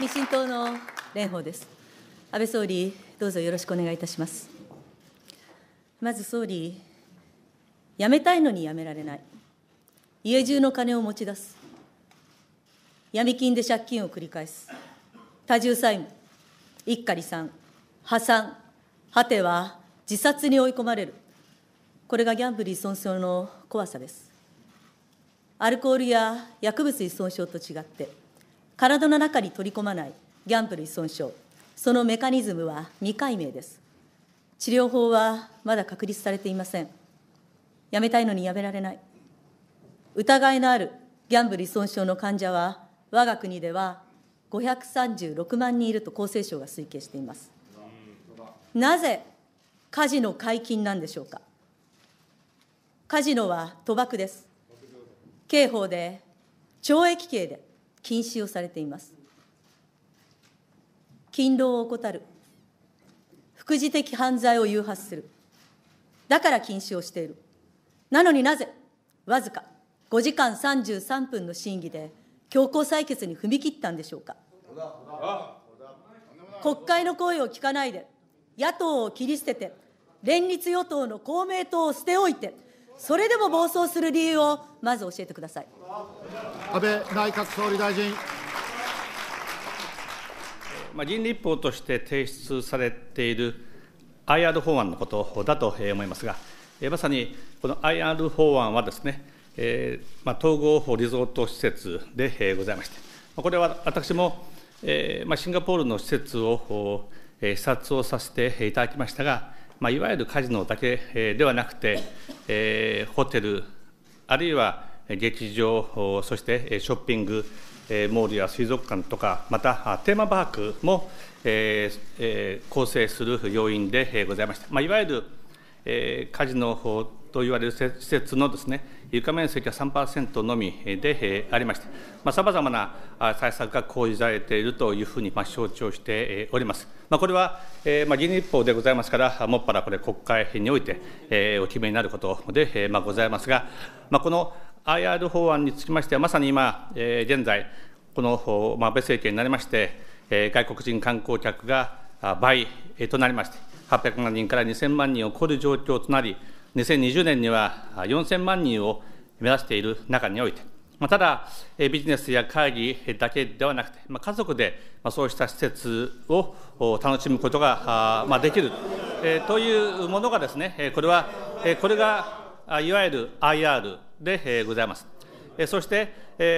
民進党の蓮舫です。安倍総理、どうぞよろしくお願いいたします。まず総理、辞めたいのに辞められない。家中の金を持ち出す。闇金で借金を繰り返す。多重債務、一家離散、破産、果ては自殺に追い込まれる。これがギャンブル依存症の怖さです。アルコールや薬物依存症と違って、体の中に取り込まないギャンブル依存症、そのメカニズムは未解明です。治療法はまだ確立されていません。やめたいのにやめられない。疑いのあるギャンブル依存症の患者は、我が国では536万人いると厚生省が推計しています。なぜカジノ解禁なんでしょうか。カジノは賭博です。刑法で懲役刑で禁止をされています。勤労を怠る、副次的犯罪を誘発する、だから禁止をしている。なのになぜ、わずか5時間33分の審議で強行採決に踏み切ったんでしょうか。国会の声を聞かないで、野党を切り捨てて、連立与党の公明党を捨ておいて、それでも暴走する理由をまず教えてください。 安倍内閣総理大臣。 議員立法として提出されている IR 法案のことだと思いますが、まさにこの IR 法案はですね、統合リゾート施設でございまして、これは私もシンガポールの施設を視察をさせていただきましたが、いわゆるカジノだけではなくて、ホテル、あるいは劇場、そしてショッピング、モールや水族館とか、またテーマパークも構成する要因でございました。いわゆるカジノといわれる施設のですね、床面積は 3% のみでありまして、さまざまな対策が講じられているというふうに承知をしております。これは議員立法でございますから、もっぱらこれ、国会においてお決めになることでございますが、この IR 法案につきましては、まさに今、現在、この安倍政権になりまして、外国人観光客が倍となりまして、800万人から2000万人を超える状況となり、2020年には4000万人を目指している中において、ただ、ビジネスや会議だけではなくて、家族でそうした施設を楽しむことができるというものがですね、これがいわゆる IR でございます。そして、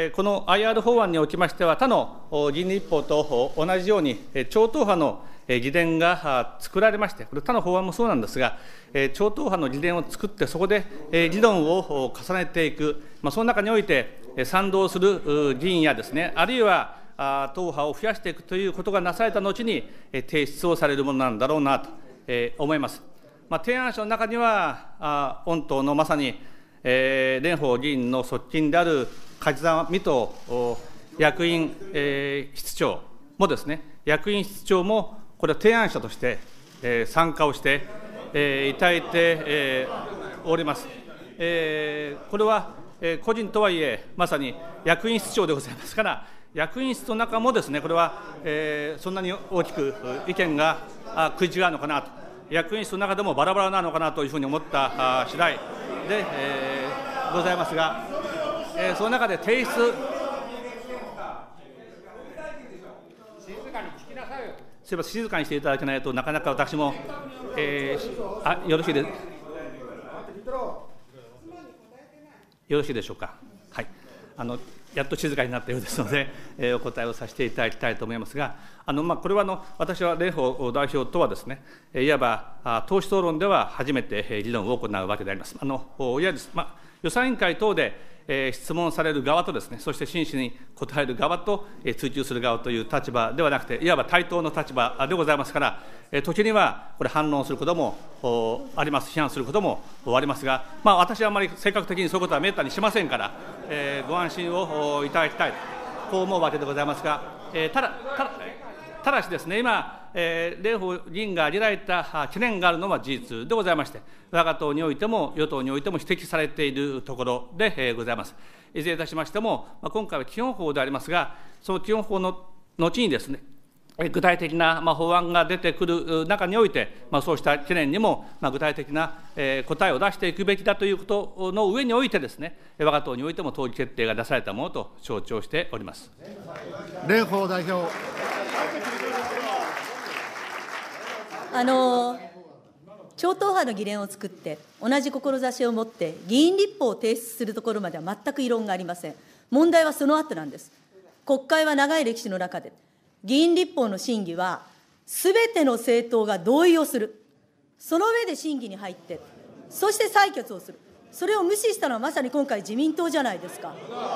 この IR 法案におきましては、他の議員立法と同じように、超党派の議連が作られまして、これ、他の法案もそうなんですが、超党派の議連を作って、そこで議論を重ねていく、その中において、賛同する議員やですね、あるいは党派を増やしていくということがなされた後に、提出をされるものなんだろうなと思います。提案書の中には、御党のまさに、蓮舫議員の側近である梶沢水戸役員室長もですね、役員室長もこれは提案者として参加をしていただいております。これは個人とはいえ、まさに役員室長でございますから、役員室の中もですね、これはそんなに大きく意見が食い違うのかなと、役員室の中でもバラバラなのかなというふうに思った次第でございますが、その中で提出、すみません、静かにしていただけないとなかなか私も、よろしいでしょうか。はい、やっと静かになったようですので、お答えをさせていただきたいと思いますが、これは私は蓮舫代表とはですね、いわば党首討論では初めて議論を行うわけであります。いわゆる予算委員会等で質問される側とですね、そして真摯に答える側と追及する側という立場ではなくて、いわば対等の立場でございますから、時にはこれ、反論することもあります、批判することもありますが、私はあまり性格的にそういうことはめったにしませんから、ご安心をいただきたいと、こう思うわけでございますが、ただしですね、今、蓮舫議員が挙げられた懸念があるのは事実でございまして、我が党においても与党においても指摘されているところでございます。いずれいたしましても、今回は基本法でありますが、その基本法の後にですね、具体的な法案が出てくる中において、そうした懸念にも具体的な答えを出していくべきだということの上においてですね、我が党においても党議決定が出されたものと承知をしております。 蓮舫代表。 超党派の議連を作って、同じ志を持って議員立法を提出するところまでは全く異論がありません。問題はその後なんです。国会は長い歴史の中で、議員立法の審議は、すべての政党が同意をする、その上で審議に入って、そして採決をする、それを無視したのはまさに今回、自民党じゃないですか。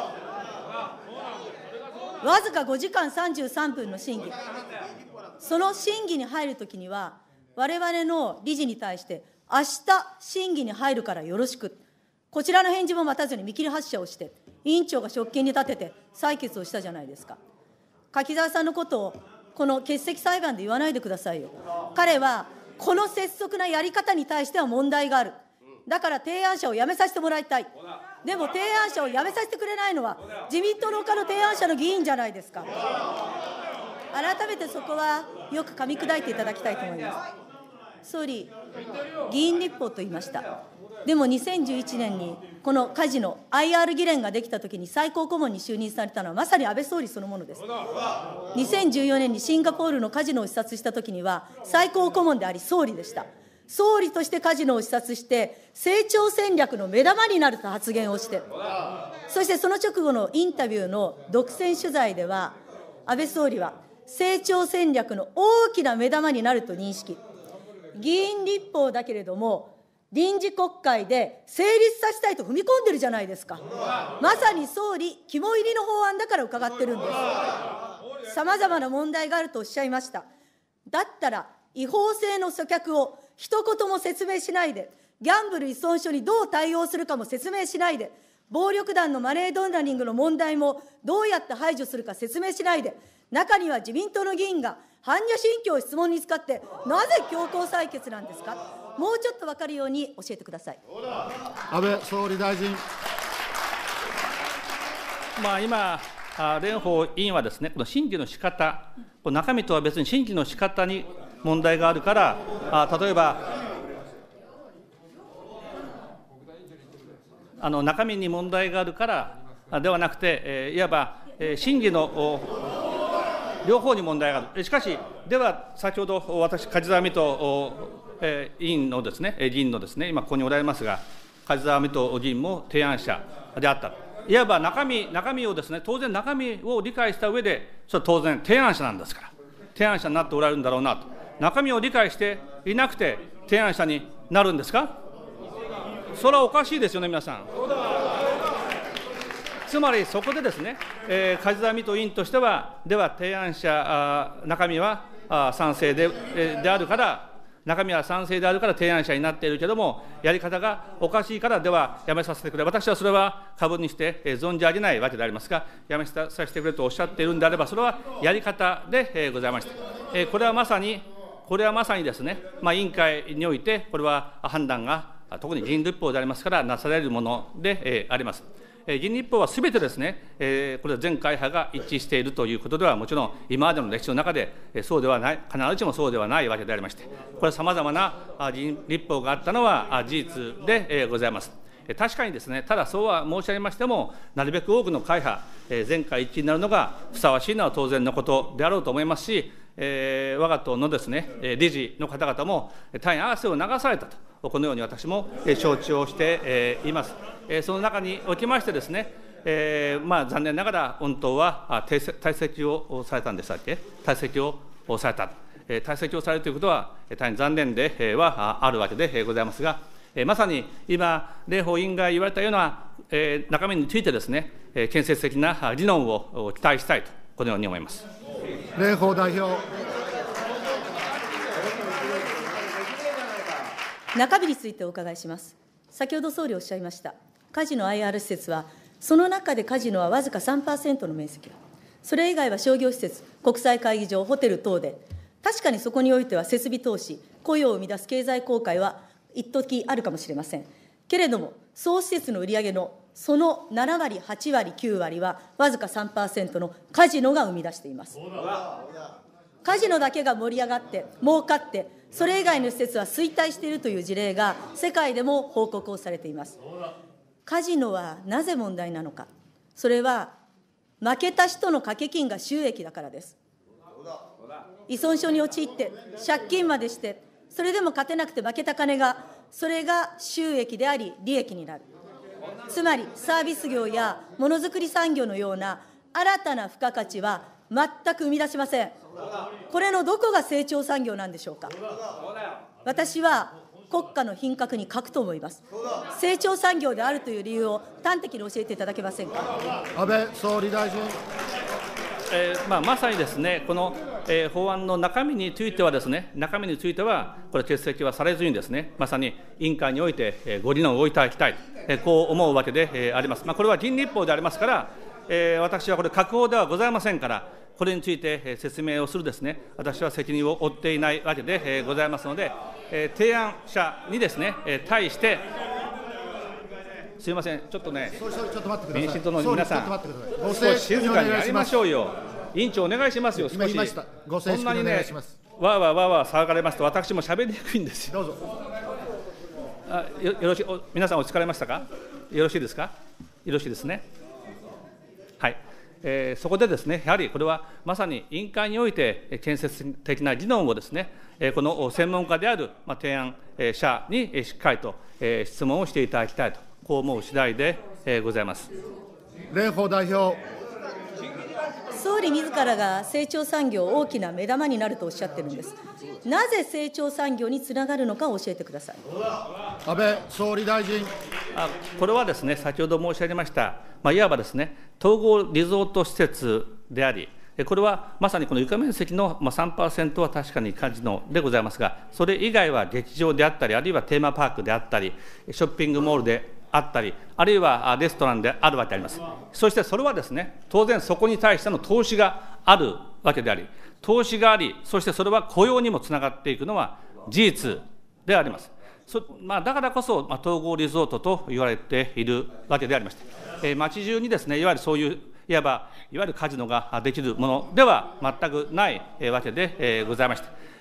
わずか5時間33分の審議、その審議に入るときには、われわれの理事に対して、明日審議に入るからよろしく、こちらの返事も待たずに見切り発車をして、委員長が職権に立てて採決をしたじゃないですか。柿沢さんのことをこの欠席裁判で言わないでくださいよ。彼はこの拙速なやり方に対しては問題がある。だから提案者を辞めさせてもらいたい。でも提案者を辞めさせてくれないのは自民党の他の提案者の議員じゃないですか。改めてそこはよく噛み砕いていただきたいと思います。総理、議員立法と言いました。でも2011年にこのカジノ IR 議連ができたときに最高顧問に就任されたのはまさに安倍総理そのものです。2014年にシンガポールのカジノを視察したときには最高顧問であり総理でした。総理としてカジノを視察して成長戦略の目玉になると発言をして、そしてその直後のインタビューの独占取材では安倍総理は成長戦略の大きな目玉になると認識、議員立法だけれども臨時国会で成立させたいと踏み込んでるじゃないですか。まさに総理肝入りの法案だから伺ってるんです。さまざまな問題があるとおっしゃいました。だったら違法性の阻却を一言も説明しないで、ギャンブル依存症にどう対応するかも説明しないで、暴力団のマネーロンダリングの問題もどうやって排除するか説明しないで、中には自民党の議員が般若心経を質問に使って、なぜ強行採決なんですか。もうちょっと分かるように教えてください。 安倍総理大臣。 今、蓮舫委員はですね、この審議の仕方、中身とは別に審議の仕方に問題があるから、例えば、中身に問題があるからではなくて、いわば審議の両方に問題がある。しかし、では先ほど私、梶沢水戸委員のですね、議員のですね、今ここにおられますが、梶沢水戸議員も提案者であった。いわば中身をですね、当然中身を理解した上で、それは当然提案者なんですから、提案者になっておられるんだろうなと。中身を理解していなくて提案者になるんですか。それはおかしいですよね、皆さん。つまりそこでですね、梶沢水戸委員としては、では提案者、中身は賛成であるから、中身は賛成であるから提案者になっているけれども、やり方がおかしいから、ではやめさせてくれ、私はそれは過分にして存じ上げないわけでありますが、やめさせてくれとおっしゃっているんであれば、それはやり方でございました。これはまさにですね、委員会において、これは判断が、特に議員立法でありますから、なされるものであります。議員立法はすべてですね、これは全会派が一致しているということでは、もちろん今までの歴史の中でそうではない、必ずしもそうではないわけでありまして、これはさまざまな議員立法があったのは事実でございます。確かにですね、ただそうは申し上げましても、なるべく多くの会派、全会一致になるのがふさわしいのは当然のことであろうと思いますし、我が党のですね、理事の方々も大変汗を流されたと、このように私も承知をしています。その中におきましてですね、残念ながら御党は退席をされたんでしたっけ、退席をされた、退席をされるということは大変残念ではあるわけでございますが、まさに今、蓮舫委員が言われたような中身についてですね、建設的な議論を期待したいと、このように思います。 蓮舫代表。 中身についてお伺いします。先ほど総理おっしゃいました、カジノ IR 施設は、その中でカジノはわずか 3% の面積だ、それ以外は商業施設、国際会議場、ホテル等で、確かにそこにおいては設備投資、雇用を生み出す経済効果は一時あるかもしれません。けれども、総施設の売上のその7割、8割、9割は、わずか 3% のカジノが生み出しています。カジノだけが盛り上がって、儲かって、それ以外の施設は衰退しているという事例が、世界でも報告をされています。カジノはなぜ問題なのか、それは負けた人の掛け金が収益だからです。依存症に陥って、借金までして、それでも勝てなくて負けた金が、それが収益であり、利益になる。つまり、サービス業やものづくり産業のような新たな付加価値は全く生み出しません。これのどこが成長産業なんでしょうか。私は国家の品格に欠くと思います。成長産業であるという理由を端的に教えていただけませんか。 安倍総理大臣。 まさにですね、この、法案の中身についてはですね、これ、欠席はされずにですね、まさに委員会において、ご議論をいただきたい、こう思うわけであります。これは議員立法でありますから、私はこれ、閣法ではございませんから、これについて説明をするですね、私は責任を負っていないわけでございますので、提案者にですね、対して、すみません、ちょっとね、民進党の皆さん、少し静かにやりましょうよ。委員長、お願いしますよ、少し。こんなにね、わーわーわーわー騒がれますと、私もしゃべりにくいんですよ。 どうぞ。 よろしい、皆さん、落ち着かれましたか。よろしいですか。よろしいですね。はい。そこでですね、やはりこれはまさに委員会において建設的な議論をですね、この専門家である提案者にしっかりと質問をしていただきたいと、こう思う次第でございます。 蓮舫代表。 総理自らが成長産業、大きな目玉になるとおっしゃってるんです。なぜ成長産業につながるのか教えてください。 安倍総理大臣。 これはですね、先ほど申し上げました、いわばですね、統合リゾート施設であり、これはまさにこの床面積の 3% は確かにカジノでございますが、それ以外は劇場であったり、あるいはテーマパークであったり、ショッピングモールであったり、あるいはレストランであるわけであります。そしてそれはですね、当然そこに対しての投資があるわけであり、投資があり、そしてそれは雇用にもつながっていくのは事実であります。だからこそ、統合リゾートと言われているわけでありまして、街中にですね、いわゆるそういう、いわゆるカジノができるものでは全くないわけでございまして、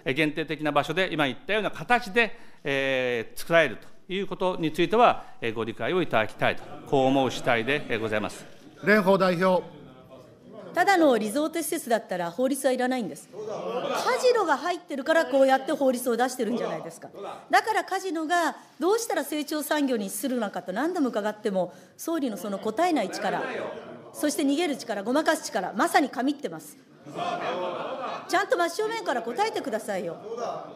限定的な場所で、今言ったような形で作られるということについては、ご理解をいただきたいと、こう思う次第でございます。 蓮舫代表。 ただのリゾート施設だったら法律はいらないんです。カジノが入ってるからこうやって法律を出してるんじゃないですか。だからカジノがどうしたら成長産業にするのかと何度も伺っても、総理のその答えない力、そして逃げる力、ごまかす力、まさに神ってます。ちゃんと真正面から答えてくださいよ。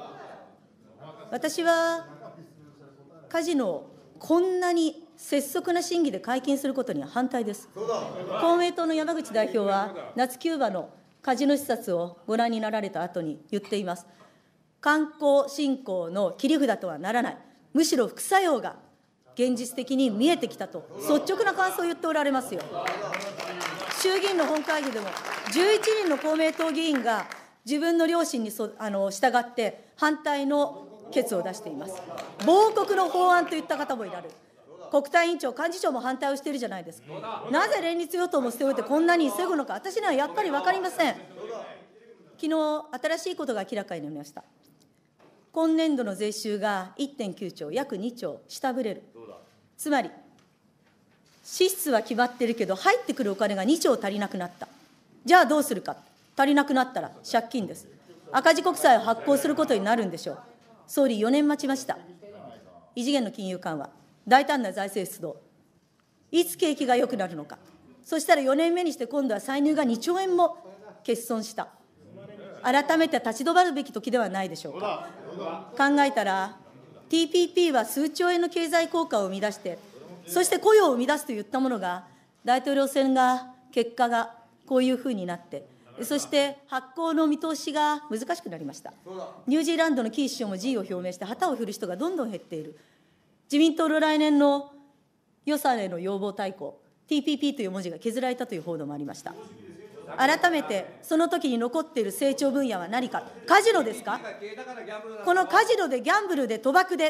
私はカジノをこんなに拙速な審議で解禁することには反対です。公明党の山口代表は、夏キューバのカジノ視察をご覧になられた後に言っています。観光振興の切り札とはならない、むしろ副作用が現実的に見えてきたと、率直な感想を言っておられますよ。衆議院の本会議でも、11人の公明党議員が自分の良心に従って反対の決を出しています。亡国の法案といった方もいられる。国対委員長、幹事長も反対をしているじゃないですか。なぜ連立与党も捨ておいてこんなに急ぐのか、私にはやっぱり分かりません。昨日、新しいことが明らかになりました。今年度の税収が 1.9 兆、約2兆下振れる。つまり、支出は決まってるけど、入ってくるお金が2兆足りなくなった。じゃあどうするか。足りなくなったら借金です。赤字国債を発行することになるんでしょう。総理、4年待ちました。異次元の金融緩和、大胆な財政出動、いつ景気が良くなるのか。そしたら4年目にして今度は歳入が2兆円も欠損した。改めて立ち止まるべき時ではないでしょうか。考えたら TPP は数兆円の経済効果を生み出して、そして雇用を生み出すといったものが、大統領選が結果がこういうふうになって、そして発行の見通しが難しくなりました。ニュージーランドのキー首相も辞意を表明して旗を振る人がどんどん減っている。自民党の来年の予算への要望大綱、TPP という文字が削られたという報道もありました。改めてその時に残っている成長分野は何か。カジノですか。このカジノでギャンブルで賭博で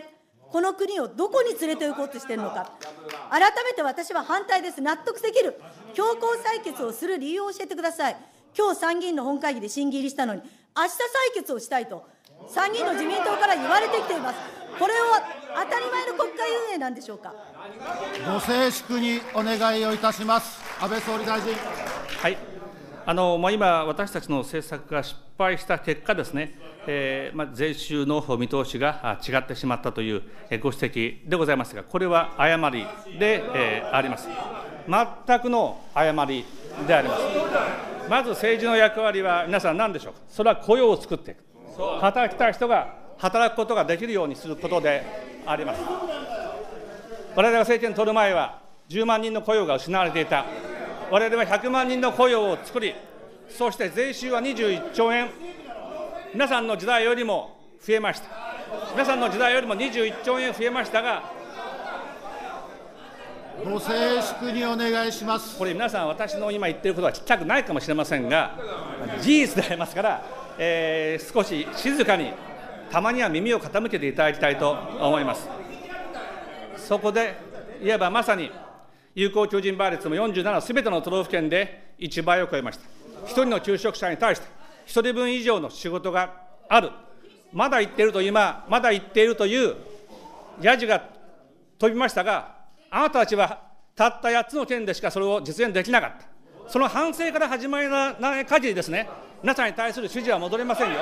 この国をどこに連れて行こうとしているのか、改めて私は反対です。納得できる強行採決をする理由を教えてください。今日参議院の本会議で審議入りしたのに、明日採決をしたいと、参議院の自民党から言われてきています。これを当たり前の国会運営なんでしょうか。 ご静粛にお願いをいたします。安倍総理大臣。 はい、今、私たちの政策が失敗した結果ですね、税収の見通しが違ってしまったというご指摘でございますが、これは誤りであります。全くの誤りであります。まず政治の役割は皆さん何でしょうか。それは雇用を作っていく、働きたい人が働くことができるようにすることであります。我々が政権を取る前は10万人の雇用が失われていた。我々は100万人の雇用を作り、そして税収は21兆円、皆さんの時代よりも増えました。皆さんの時代よりも21兆円増えましたが、 ご静粛にお願いします。 これ、皆さん、私の今言っていることはちっちゃくないかもしれませんが、事実でありますから、少し静かに、たまには耳を傾けていただきたいと思います。そこで、いわばまさに、有効求人倍率も47すべての都道府県で1倍を超えました。1人の求職者に対して、1人分以上の仕事がある、まだ言っているというやじが飛びましたが、あなたたちはたった8つの県でしかそれを実現できなかった。その反省から始まらない限りですね、皆さんに対する支持は戻れませんよ。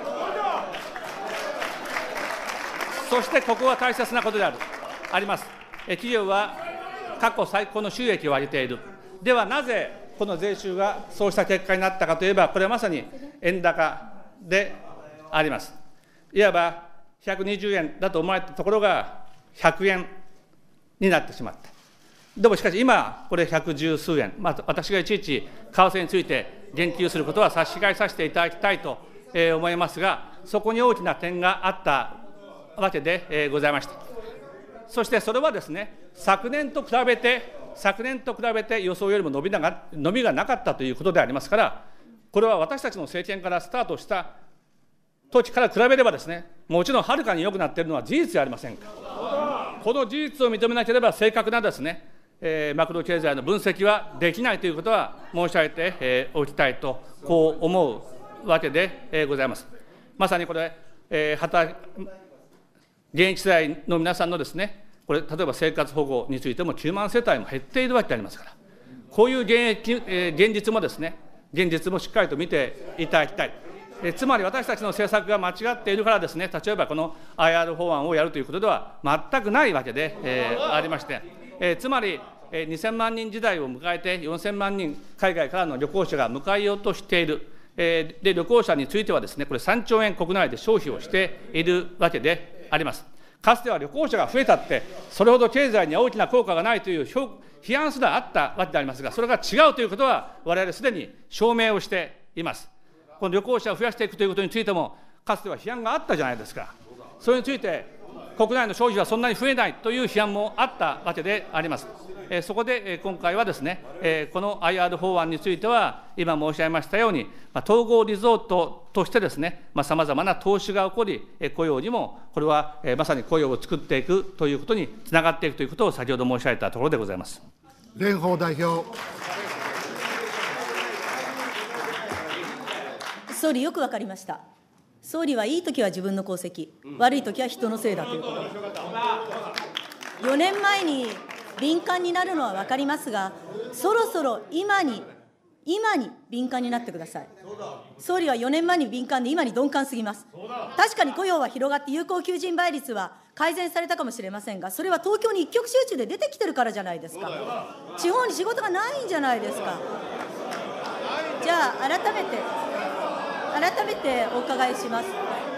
そしてここは大切なことであります。企業は過去最高の収益を上げている。ではなぜこの税収がそうした結果になったかといえば、これはまさに円高であります。いわば120円だと思われたところが100円になってしまった。でもしかし今、これ110数円、私がいちいち為替について言及することは差し控えさせていただきたいと思いますが、そこに大きな点があったわけでございました。そしてそれはですね、昨年と比べて予想よりも伸びがなかったということでありますから、これは私たちの政権からスタートした時から比べればですね、もちろんはるかに良くなっているのは事実ではありませんか。この事実を認めなければ正確なですね、マクロ経済の分析はできないということは申し上げておきたいと、こう思うわけでございます。まさにこれ、現役世代の皆さんのですね、これ、例えば生活保護についても9万世帯も減っているわけでありますから、こういう現実もですね、現実もしっかりと見ていただきたい。つまり私たちの政策が間違っているからですね、例えばこの IR 法案をやるということでは全くないわけでありまして、つまり2000万人時代を迎えて4000万人海外からの旅行者が迎えようとしている。で、旅行者についてはですね、これ3兆円国内で消費をしているわけであります。かつては旅行者が増えたって、それほど経済には大きな効果がないという批判すらあったわけでありますが、それが違うということは、我々すでに証明をしています。この旅行者を増やしていくということについても、かつては批判があったじゃないですか。それについて、国内の消費はそんなに増えないという批判もあったわけであります。そこで今回はですね、この IR 法案については、今申し上げましたように、統合リゾートとしてですね、さまざまな投資が起こり、雇用にも、これはまさに雇用を作っていくということにつながっていくということを先ほど申し上げたところでございます。 蓮舫代表。 総理、よく分かりました。総理はいいときは自分の功績、悪いときは人のせいだということ。4年前に敏感になるのは分かりますが、そろそろ今に敏感になってください。総理は4年前に敏感で、今に鈍感すぎます。確かに雇用は広がって、有効求人倍率は改善されたかもしれませんが、それは東京に一極集中で出てきてるからじゃないですか。地方に仕事がないんじゃないですか。じゃあ、改めてお伺いします。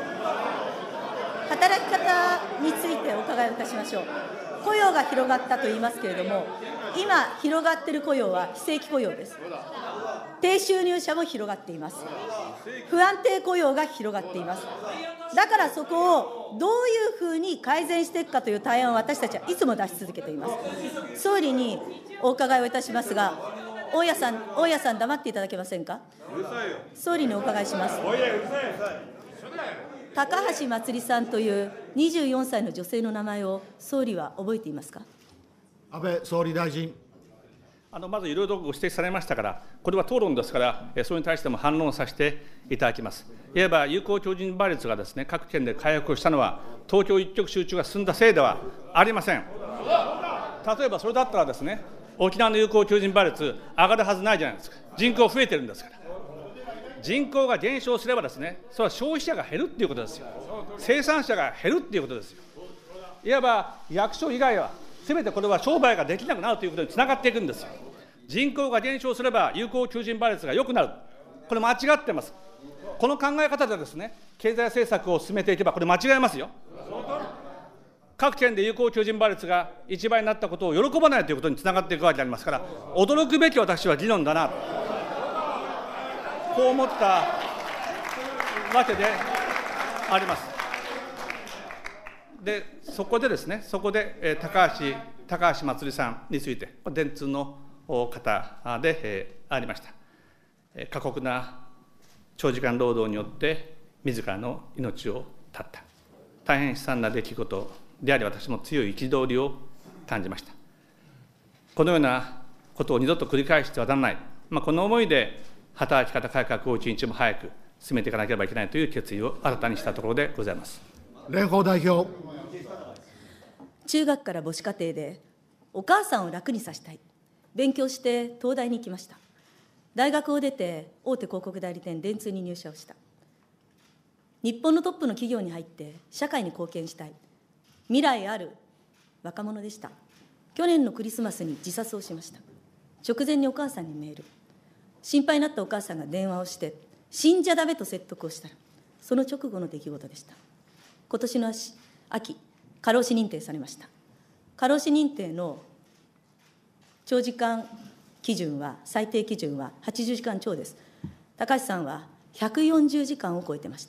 働き方についてお伺いをいたしましょう。雇用が広がったと言いますけれども、今、広がっている雇用は非正規雇用です。低収入者も広がっています。不安定雇用が広がっています。だからそこをどういうふうに改善していくかという対案を私たちはいつも出し続けています。総理にお伺いをいたしますが、大家さん黙っていただけませんか。総理にお伺いします。 高橋まつりさんという24歳の女性の名前を総理は覚えていますか。 安倍総理大臣。 まずいろいろご指摘されましたから、これは討論ですから、それに対しても反論させていただきます。いわば有効求人倍率がですね、各県で回復したのは、東京一極集中が進んだせいではありません。例えばそれだったらですね、沖縄の有効求人倍率、上がるはずないじゃないですか。人口増えてるんですから。人口が減少すればですね、それは消費者が減るっていうことですよ。生産者が減るっていうことですよ。いわば役所以外は、すべてこれは商売ができなくなるということにつながっていくんですよ。人口が減少すれば有効求人倍率が良くなる。これ間違ってます。この考え方でですね、経済政策を進めていけば、これ間違いますよ。各県で有効求人倍率が1倍になったことを喜ばないということにつながっていくわけでありますから、驚くべき私は議論だな、こう思ったわけであります。で、そこでですね、高橋まつりさんについて、電通の方でありました。過酷な長時間労働によって自らの命を絶った。大変悲惨な出来事であり、私も強い憤りを感じました。このようなことを二度と繰り返してはならない、この思いで働き方改革を一日も早く進めていかなければいけないという決意を新たにしたところでございます。 蓮舫代表。 中学から母子家庭でお母さんを楽にさせたい、勉強して東大に行きました。大学を出て大手広告代理店電通に入社をした。日本のトップの企業に入って社会に貢献したい、未来ある若者でした。去年のクリスマスに自殺をしました。直前にお母さんにメール、心配になったお母さんが電話をして死んじゃダメと説得をしたら、その直後の出来事でした。今年の秋、過労死認定されました。過労死認定の長時間基準は、最低基準は80時間超です。高橋さんは140時間を超えてました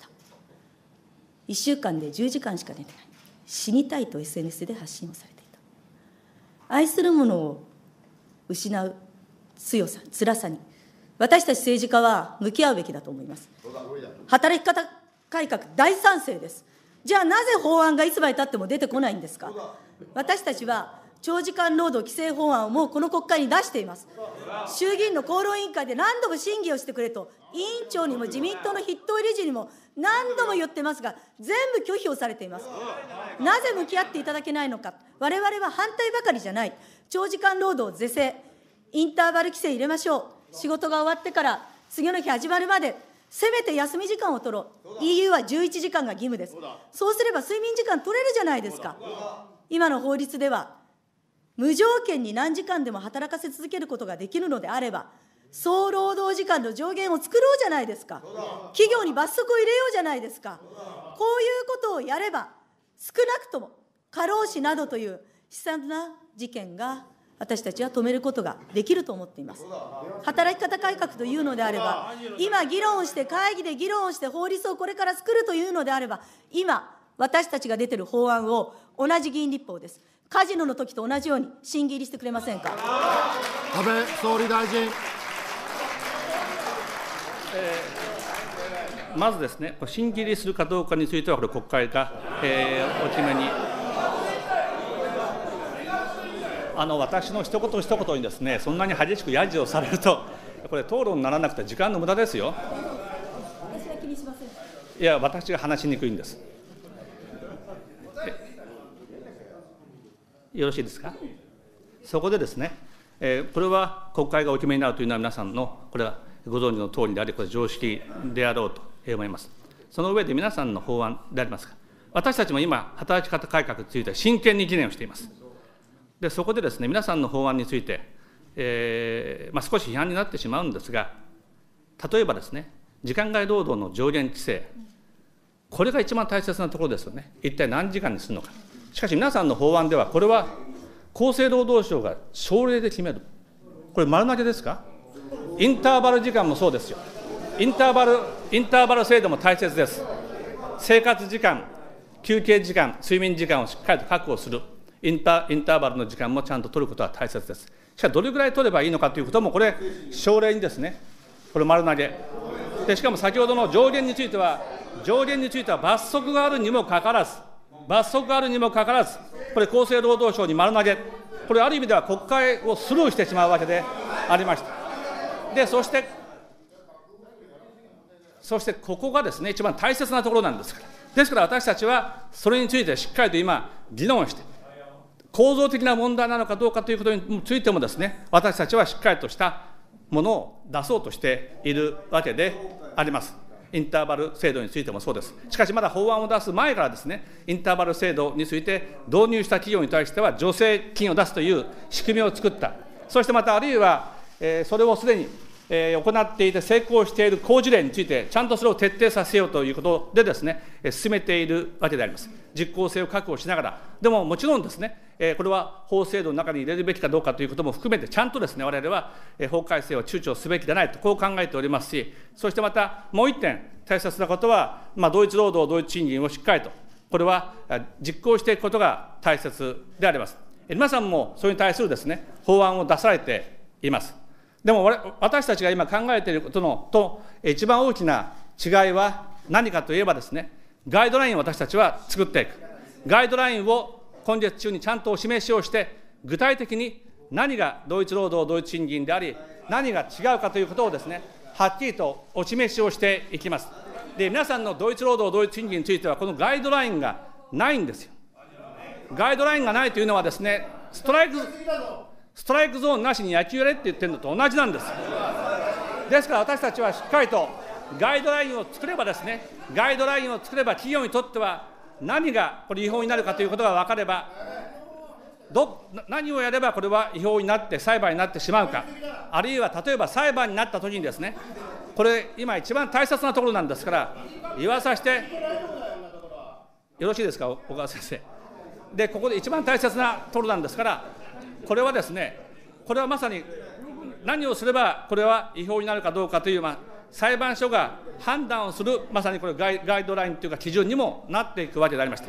。1週間で10時間しか寝てない、死にたいと SNS で発信をされていた。愛するものを失う強さ、辛さに私たち政治家は向き合うべきだと思います。働き方改革大賛成です。じゃあなぜ法案がいつまでたっても出てこないんですか。私たちは長時間労働規制法案をもうこの国会に出しています。衆議院の厚労委員会で何度も審議をしてくれと、委員長にも自民党の筆頭理事にも何度も言ってますが、全部拒否をされています。なぜ向き合っていただけないのか。我々は反対ばかりじゃない。長時間労働是正、インターバル規制入れましょう。仕事が終わってから次の日始まるまで、せめて休み時間を取ろう。EU は11時間が義務です。そうすれば睡眠時間取れるじゃないですか。今の法律では無条件に何時間でも働かせ続けることができるのであれば、総労働時間の上限を作ろうじゃないですか。企業に罰則を入れようじゃないですか。こういうことをやれば、少なくとも過労死などという悲惨な事件が私たちは止めることができると思っています。働き方改革というのであれば、今議論をして、会議で議論をして法律をこれから作るというのであれば、今私たちが出てる法案を同じ議員立法です。カジノの時と同じように審議入りしてくれませんか。 安倍総理大臣。 まずですね、審議入りするかどうかについては、これ国会が、お決めに。私の一言一言にですね、そんなに激しくやじをされると、これ、討論にならなくて時間の無駄ですよ。 私は気にしません。 いや、私が話しにくいんです。よろしいですか。そこでですね、これは国会がお決めになるというのは、皆さんのこれはご存知の通りであり、これ、常識であろうと思います。その上で皆さんの法案でありますが、私たちも今、働き方改革について真剣に議論をしています。でそこでですね、皆さんの法案について、少し批判になってしまうんですが、例えばですね、時間外労働の上限規制、これが一番大切なところですよね。一体何時間にするのか。しかし皆さんの法案では、これは厚生労働省が省令で決める。これ丸投げですか。インターバル時間もそうですよ。インターバル制度も大切です。生活時間、休憩時間、睡眠時間をしっかりと確保する。インターバルの時間もちゃんと取ることは大切です。しかし、どれぐらい取ればいいのかということも、これ、省令にですね、これ丸投げ。でしかも先ほどの上限については、 上限については罰則があるにもかかわらず、これ、厚生労働省に丸投げ、これ、ある意味では国会をスルーしてしまうわけでありました。で、そしてここがですね、一番大切なところなんですから。ですから私たちは、それについてしっかりと今、議論して、構造的な問題なのかどうかということについてもですね、私たちはしっかりとしたものを出そうとしているわけであります。インターバル制度についてもそうです。しかしまだ法案を出す前からですね、インターバル制度について導入した企業に対しては助成金を出すという仕組みを作った。そしてまたあるいは、それをすでに行っていて成功している好事例について、ちゃんとそれを徹底させようということでですね、進めているわけであります。実効性を確保しながら、でももちろんですね、これは法制度の中に入れるべきかどうかということも含めて、ちゃんとですね、我々は法改正を躊躇すべきではないと、こう考えておりますし、そしてまたもう一点、大切なことは、同一労働、同一賃金をしっかりと、これは実行していくことが大切であります。皆さんもそれに対するですね、法案を出されています。でも私たちが今考えていることと一番大きな違いは何かといえばですね、ガイドラインを私たちは作っていく。ガイドラインを今月中にちゃんとお示しをして、具体的に何が同一労働同一賃金であり、何が違うかということをですね、はっきりとお示しをしていきます。で、皆さんの同一労働同一賃金については、このガイドラインがないんですよ。ガイドラインがないというのはですね、ストライクゾーンなしに野球やれって言ってるのと同じなんです。ですから私たちはしっかりとガイドラインを作ればですね、企業にとっては何がこれ違法になるかということが分かれば、何をやればこれは違法になって裁判になってしまうか、あるいは例えば裁判になったときにですね、これ今一番大切なところなんですから、言わさせてよろしいですか、小川先生。で、ここで一番大切なところなんですから、これはですね、これはまさに何をすればこれは違法になるかどうかという、裁判所が判断をする、まさにこれガイドラインというか基準にもなっていくわけでありまして、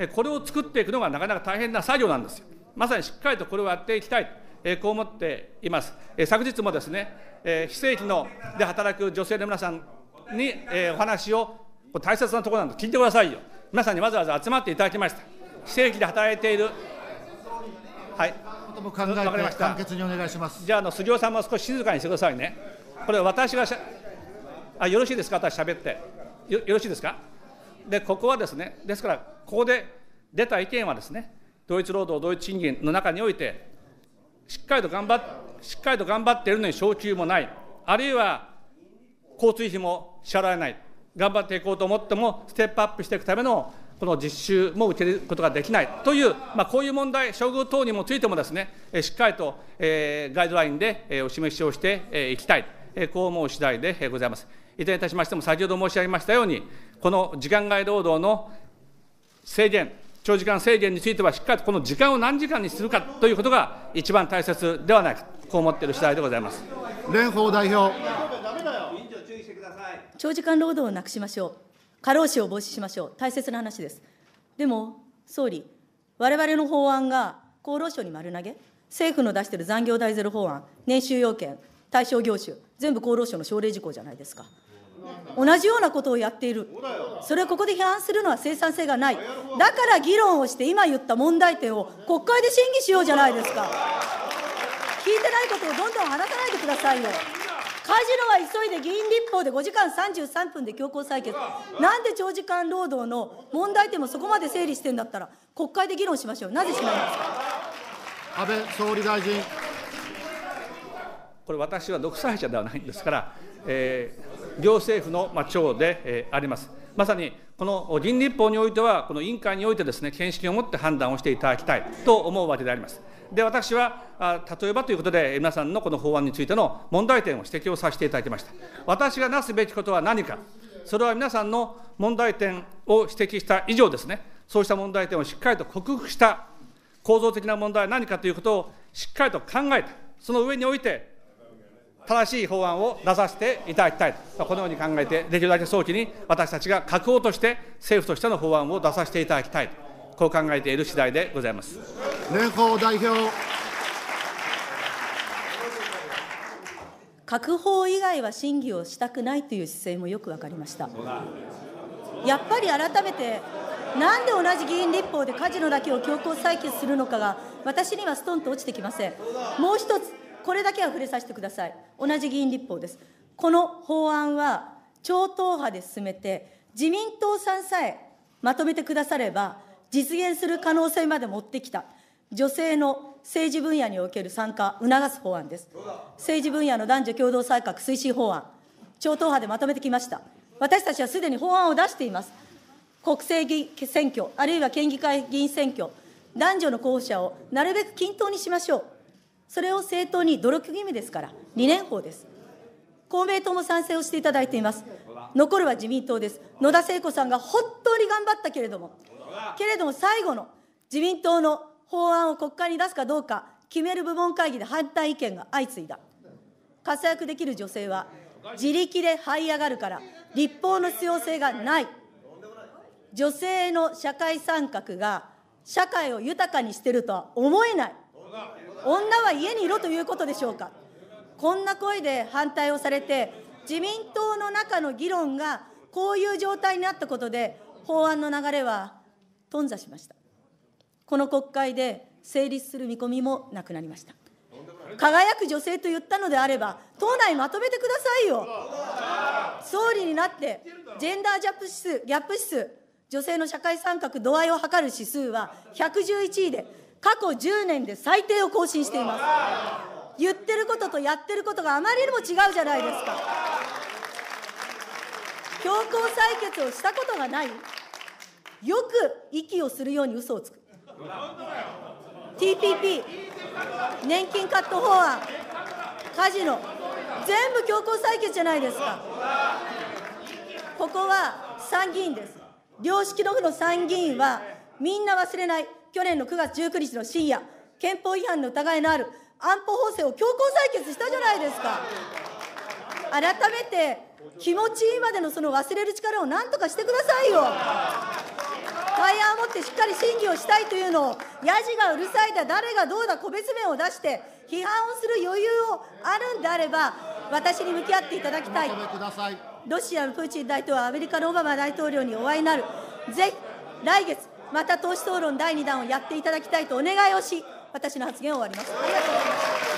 これを作っていくのがなかなか大変な作業なんですよ。まさにしっかりとこれをやっていきたい、こう思っています。昨日もですね、非正規で働く女性の皆さんに、お話を、大切なところなんで聞いてくださいよ。皆さんにわざわざ集まっていただきました。非正規で働いている、はい、 考えて簡潔にお願いします。 じゃあ、杉尾さんも少し静かにしてくださいね。これ私がよろしいですか、私喋って よろしいですか。で、ここはですね、ですからここで出た意見はですね、同一労働同一賃金の中においてしっかりと頑張っているのに昇給もない、あるいは交通費も支払えない、頑張っていこうと思ってもステップアップしていくためのこの実習も受けることができないという、こういう問題、処遇等にもついてもですね、しっかりと、ガイドラインで、お示しをしていきたい、こう思う次第でございます。いずれにいたしましても、先ほど申し上げましたように、この時間外労働の制限、長時間制限については、しっかりとこの時間を何時間にするかということが一番大切ではないか、こう思っている次第でございます。 蓮舫代表。 長時間労働をなくしましょう。過労死を防止しましょう。大切な話です。でも、総理、我々の法案が厚労省に丸投げ、政府の出している残業代ゼロ法案、年収要件、対象業種、全部厚労省の省令事項じゃないですか。同じようなことをやっている。それをここで批判するのは生産性がない。だから議論をして、今言った問題点を国会で審議しようじゃないですか。聞いてないことをどんどん話さないでくださいよ。カジノは急いで議員立法で5時間33分で強行採決。なんで長時間労働の問題点もそこまで整理してんだったら、国会で議論しましょう。なぜしないんですか。 安倍総理大臣。 これ、私は独裁者ではないんですから、行政府の長であります。まさにこの議員立法においては、この委員会においてですね、見識を持って判断をしていただきたいと思うわけであります。で、私は例えばということで、皆さんのこの法案についての問題点を指摘をさせていただきました。私がなすべきことは何か、それは皆さんの問題点を指摘した以上ですね、そうした問題点をしっかりと克服した構造的な問題は何かということをしっかりと考えた、その上において、正しい法案を出させていただきたいと、このように考えて、できるだけ早期に私たちが閣法として、政府としての法案を出させていただきたいと、こう考えている次第でございます。 蓮舫代表。 閣法以外は審議をしたくないという姿勢もよく分かりました。 やっぱり改めて、なんで同じ議員立法でカジノだけを強行採決するのかが、私にはストンと落ちてきません。もう一つ、これだけは触れさせてください。同じ議員立法です。この法案は、超党派で進めて、自民党さんさえまとめてくだされば、実現する可能性まで持ってきた、女性の政治分野における参加を促す法案です。政治分野の男女共同参画推進法案、超党派でまとめてきました。私たちはすでに法案を出しています。国政議選挙、あるいは県議会議員選挙、男女の候補者をなるべく均等にしましょう。それを政党に努力義務ですから、2年法です。公明党も賛成をしていただいています。残るは自民党です。野田聖子さんが本当に頑張ったけれども、最後の自民党の法案を国会に出すかどうか決める部門会議で反対意見が相次いだ。活躍できる女性は自力で這い上がるから立法の必要性がない。女性の社会参画が社会を豊かにしているとは思えない。女は家にいろということでしょうか。こんな声で反対をされて、自民党の中の議論がこういう状態になったことで、法案の流れは頓挫しました。この国会で成立する見込みもなくなりました。輝く女性と言ったのであれば、党内まとめてくださいよ。総理になって、ジェンダーギャップ指数、女性の社会参画度合いを測る指数は111位で、過去10年で最低を更新しています。言ってることとやってることがあまりにも違うじゃないですか。強行採決をしたことがない。よく息をするように嘘をつく。TPP、年金カット法案、カジノ、全部強行採決じゃないですか。ここは参議院です。良識の府の参議院は、みんな忘れない、去年の9月19日の深夜、憲法違反の疑いのある安保法制を強行採決したじゃないですか。改めて、気持ちいいまでのその忘れる力をなんとかしてくださいよ。対案を持ってしっかり審議をしたいというのを、やじがうるさいだ、誰がどうだ、個別名を出して、批判をする余裕をあるんであれば、私に向き合っていただきたい。ロシアのプーチン大統領はアメリカのオバマ大統領にお会いになる。ぜひ、来月、また党首討論第2弾をやっていただきたいとお願いをし、私の発言を終わります。ありがとうございました。